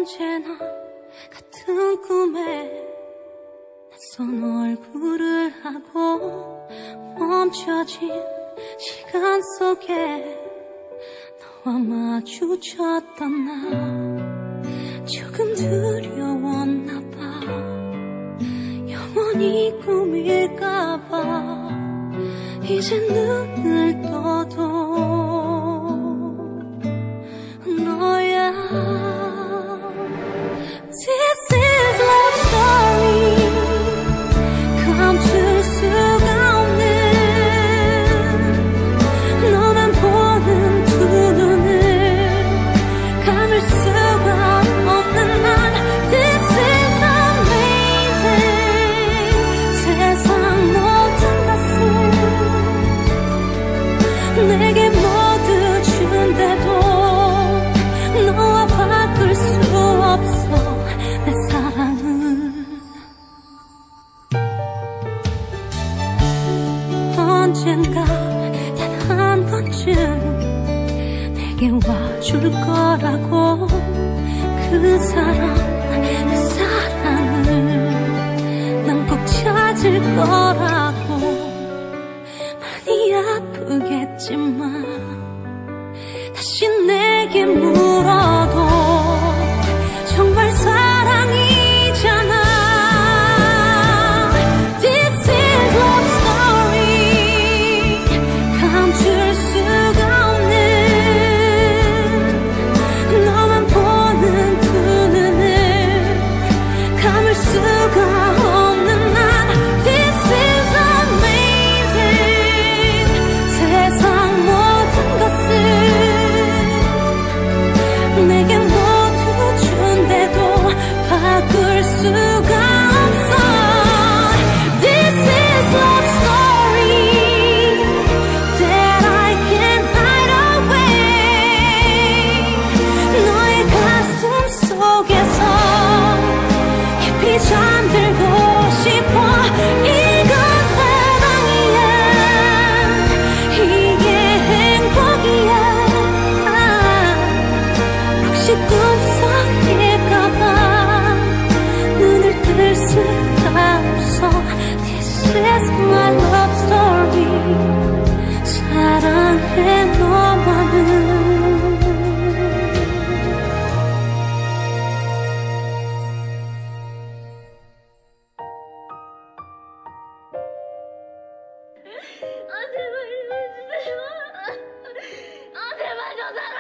언제나 같은 꿈에 낯선 얼굴을 하고 멈춰진 시간 속에 너와 마주쳤던 나 조금 두려웠나 봐. 영원히 꿈일까봐 이제 눈을 떠도 너야. This is love story. 감출 수가 없는 너만 보는 두 눈을 감을 수가 없는 난. This is amazing. 세상 모든 것을 내게 모두 준대도 너와 바꿀 수 없어 내 사랑은. 언젠가 단 한 번쯤 내게 와줄 거라고. 그 사랑을 난 꼭 찾을 거라고. 많이 아프겠지만 다시 내게 물어도 정말 사랑이잖아. This is love story. 감출 수가 없는 너만 보는 두 눈을 감을 수가 없는 난. This is amazing. 세상 모든 것을 내게 모두 준대도 바꿀 수가 없어. This is love story that I can't hide away. 너의 가슴 속에서 깊이 잠들고 싶어. 이건 사랑이야. 이게 행복이야. 혹시 꿈속일까봐 눈을 뜰 수가 없어. This is my love story. 사랑해 너만을. 제발 이러주세요. 제발 저 사람